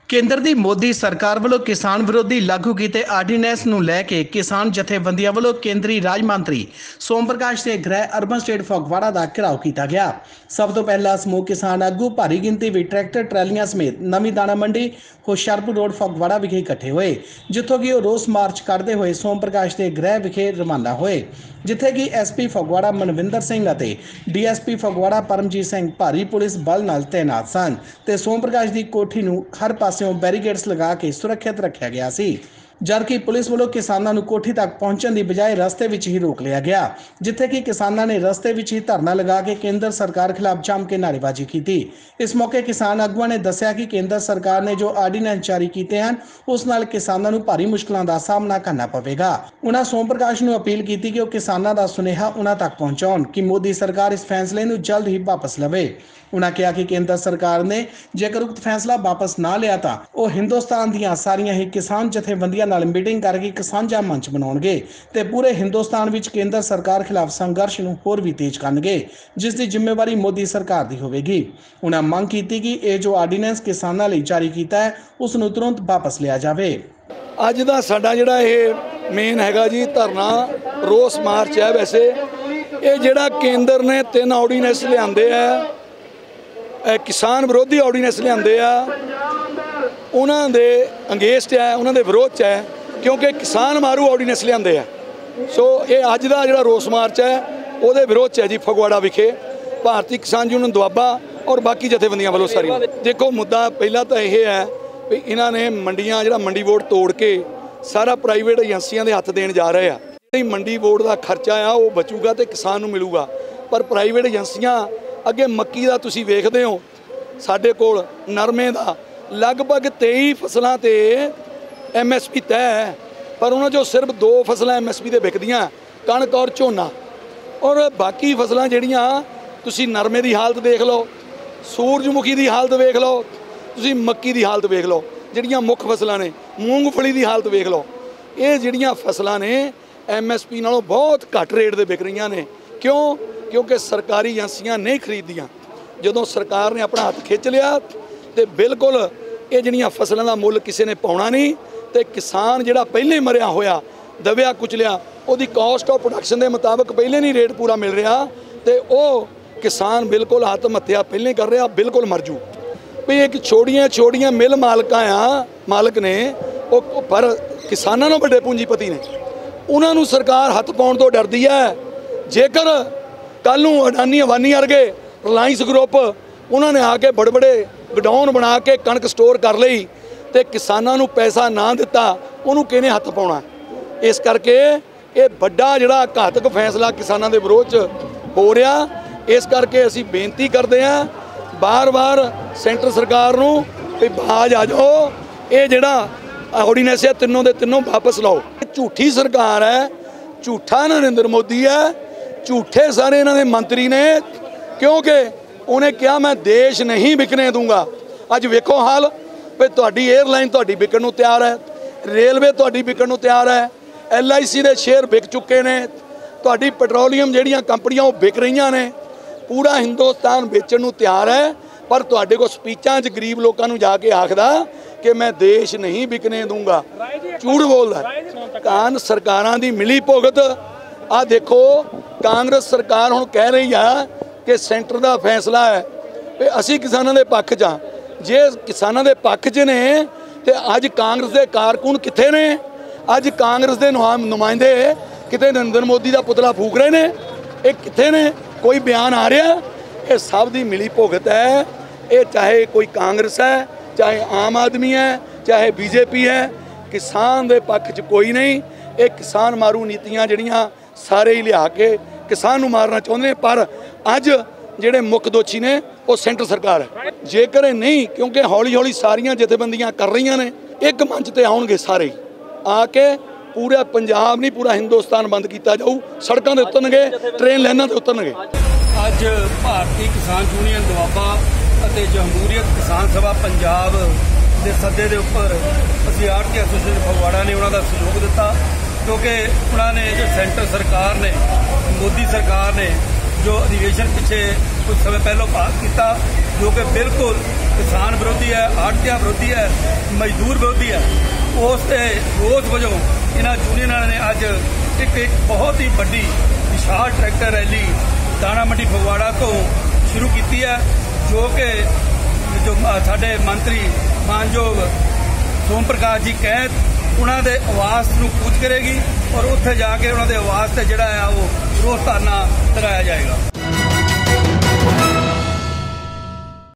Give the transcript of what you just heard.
ਕੇਂਦਰ ਦੀ ਮੋਦੀ ਸਰਕਾਰ ਵੱਲੋਂ ਕਿਸਾਨ ਵਿਰੋਧੀ ਲਾਗੂ ਕੀਤੇ ਆਰਡੀਨੈਂਸ ਨੂੰ ਲੈ ਕੇ ਕਿਸਾਨ ਜਥੇਬੰਦੀਆਂ ਵੱਲੋਂ ਕੇਂਦਰੀ ਰਾਜ ਮੰਤਰੀ ਸੋਮ ਪ੍ਰਕਾਸ਼ ਦੇ ਗ੍ਰਹਿ ਅਰਬਨ ਸਟੇਟ ਫਗਵਾੜਾ ਦਾ ਘਿਰਾਓ ਕੀਤਾ ਗਿਆ। ਸਭ ਤੋਂ ਪਹਿਲਾਂ ਸਮੂਹ ਕਿਸਾਨ ਆਗੂ ਭਾਰੀ ਗਿਣਤੀ ਵਿੱਚ ਟਰੈਕਟਰ ਟਰਾਲੀਆਂ ਸਮੇਤ ਨਵੀਂ ਦਾਣਾ ਮੰਡੀ ਹੁਸ਼ਿਆਰਪੁਰ ਰੋਡ ਫਗਵਾੜਾ ਵਿਖੇ ਇਕੱਠੇ ਹੋਏ, ਜਿੱਥੋਂ ਕਿ ਉਹ ਰੋਸ ਮਾਰਚ ਕਰਦੇ ਹੋਏ ਸੋਮ ਪ੍ਰਕਾਸ਼ ਦੇ ਗ੍ਰਹਿ ਵਿਖੇ ਰਵਾਨਾ ਹੋਏ, ਜਿੱਥੇ ਕਿ ਐਸਪੀ ਫਗਵਾੜਾ ਮਨਵਿੰਦਰ ਸਿੰਘ ਅਤੇ ਡੀਐਸਪੀ ਫਗਵਾੜਾ ਪਰਮਜੀਤ ਸਿੰਘ ਭਾਰੀ ਪੁਲਿਸ ਬਲ ਨਾਲ ਤੈਨਾਤ ਸਨ ਤੇ ਸੋਮ ਪ੍ਰਕਾਸ਼ ਦੀ ਕੋਠੀ ਨੂੰ ਹਰ ਪਾਸਿਓਂ बैरीकेड्स लगा के सुरक्षित रखा गया सी, जबकि पुलिस वालों किसानों को कोठी तक पहुंचने की बजाय रस्ते विच ही रोक लिया गया, जिथे कि किसानों ने रस्ते विच ही धरना लगा के केंद्र सरकार खिलाफ जम के नारेबाजी की थी। इस मौके किसान आगुआं ने दस्सिया कि केंद्र सरकार ने जो आर्डीनेंस जारी किए हैं उस नाल किसानों को भारी मुश्किलों का सामना करना पवेगा। उन्होंने सोम प्रकाश ने अपील की कि वह किसानों का सुनेहा उन्हां तक पहुंचाउण कि मोदी सरकार इस फैसले को जल्द ही वापस लवे। उन्होंने कहा कि केंद्र सरकार ने जेकर उक्त फैसला वापस ना लिया तो वह हिंदुस्तान दी सारियां ही किसान जथेबंदियां नाल मीटिंग करके एक साझा मंच बनाउणगे ते पूरे हिंदुस्तान विच केंद्र सरकार खिलाफ संघर्ष नूं होर भी तेज करनगे, जिस दी जिम्मेवारी मोदी सरकार दी होवेगी। उन्होंने मंग की कि यह जो आर्डीनेंस किसानां लई जारी कीता है उस नूं तुरंत वापस लिया जावे। अज दा साडा जिहड़ा ये मेन हैगा जी धरना रोस मार्च है। वैसे ये जिहड़ा केंद्र ने 3 आर्डीनेंस लिआंदे है, किसान विरोधी आर्डीनेंस लिआंदे आ, उन्हां दे अंगेस्ट है, उन्हां दे विरोध च है, क्योंकि किसान मारू आर्डीनेंस लिआंदे आ। सो ये अज दा जिहड़ा रोस मार्च है उहदे विरोध च है जी फगवाड़ा विखे भारतीय किसान यूनियन दुआबा और बाकी जथेबंदियां वालों सारी। देखो मुद्दा पहला तो यह है भी इन्हां ने मंडियां जिहड़ा मंडी बोर्ड तोड़ के सारा प्राइवेट एजेंसियां दे हत्थ देण जा रहे आ। जिहड़ी मंडी बोर्ड का खर्चा आ वो बचूगा तो किसान नूं मिलूगा, पर प्राइवेट एजेंसियां अगे मक्की का तुसीं वेखदे हो, साडे कोल नरमे का लगभग 23 फसलों ते MSP तय है, पर उन्होंने जो सिर्फ 2 फसलें MSP ते विकदियां, कणक और झोना, और बाकी फसलां जिहड़ियां तुसीं नरमे की हालत देख लो, सूरजमुखी की हालत वेख लो, तुसीं मक्की की हालत वेख लो, जिहड़ियां मुख फसलां ने मूंगफली की हालत वेख लो। ये जिहड़ियां फसलां ने MSP नालों बहुत घट रेट दे विक रहीआं ने। क्यों? क्योंकि सरकारी एजेंसियां नहीं खरीदियां। जदों सरकार ने अपना हथ खिंच लिया तो बिल्कुल ये जिहड़ियां फसलों का मुल किसी ने पाउणा नहीं, तो किसान जिहड़ा पहले मरिया होया दबिया कुचलिया उहदी कॉस्ट ऑफ प्रोडक्शन के मुताबिक पहले नहीं रेट पूरा मिल रहा, तो वह किसान बिल्कुल आत्महत्या पहले कर रहा, बिल्कुल मर जू। भी एक छोड़ियां मिल मालक ने पर किसानों को बड़े पूंजीपति ने उन्होंने सरकार हथ पाउण तो डरदी है। जेकर कल नूं अडानी अवानी वर्गे रिलायंस ग्रुप उन्होंने आके बड़े बड़े गडाउन बना के कणक स्टोर कर लई तो किसानों नूं पैसा ना दिता, उन्होंने किहने हथ पाउणा। इस करके ये बड़ा जिहड़ा घातक फैसला किसानों के विरोध च हो रहा। इस करके असीं बेनती करते हैं बार बार सेंटर सरकार नूं भी बाज आ जाओ, ये जिहड़ा आर्डीनेंस है तीनों के तीनों वापस लाओ। झूठी सरकार है, झूठा नरेंद्र मोदी है, झूठे सारे इन्होंने मंत्री ने, क्योंकि उन्हें कहा मैं देश नहीं बिकने दूंगा। अज वेखो हाल भी तुहाडी एयरलाइन तुहाडी बिकण नूं तैयार है, रेलवे तुहाडी बिकण नूं तैयार है, LIC के शेयर बिक चुके हैं, तुहाडी पेट्रोलीयम जिहड़ियां कंपनियां वो बिक रही ने, पूरा हिंदुस्तान बेचण नूं तैयार है, पर तुहाडे कोल स्पीचां च गरीब लोगों नूं जाके आखदा कि मैं देश नहीं बिकने दूंगा, झूठ बोलदा। कान सरकारां दी मिली भुगत आ देखो, कांग्रेस सरकार हुण कह रही है कि सेंटर का फैसला है भी असी किसानों के पक्ष च हाँ। जे किसानों के पक्ष च ने तो अज कांग्रेस के कारकुन कित्थे ने? अज कांग्रेस के नुमाइंदे किते नरेंद्र मोदी का पुतला फूक रहे हैं, ये कित्थे ने? कोई बयान आ रहा? ये सब की मिली भुगत है। ये चाहे कोई कांग्रेस है, चाहे आम आदमी है, चाहे BJP है, किसान के पक्ष च कोई नहीं। ये किसान मारू नीतियां जिहड़ियां सारे ही लिया के किसान नूं मारना चाहुंदे ने, पर अज जिहड़े मुख दोषी ने वो सेंटर सरकार है। जेकर नहीं, क्योंकि हौली हौली सारियां जथेबंदियां कर रही ने, एक मंच ते आउणगे सारे ही आके, पूरा पंजाब नहीं पूरा हिंदुस्तान बंद किया जाऊ, सड़कों से उतरनगे, ट्रेन लाइनां ते उतरनगे। अज भारतीय किसान यूनियन दुआबा ਅਤੇ जमहूरीयत किसान सभा पंजाब के सदे के उपर असीं आड़ती एसोसीएशन फगवाड़ा ने उन्हों का सहयोग दिता, क्योंकि उन्होंने जो सेंटर सरकार ने मोदी सरकार ने जो अधिवेशन पिछे कुछ समय पहलों पास किया जो कि बिल्कुल किसान विरोधी है, आड़तिया विरोधी है, मजदूर विरोधी है। उस रोस वजों इन्हां यूनियनां ने अज एक बहुत ही वड्डी विशाल ट्रैक्टर रैली दाणा मंडी फगवाड़ा तो शुरू की है, जो कि जो साडे मंत्री मानयोग सोम प्रकाश जी कहत उन्हां दे आवास नूं कूच करेगी और उत्थे जाके उन्हां दे आवास ते जिहड़ा है वो रोस धरना लगाया जाएगा।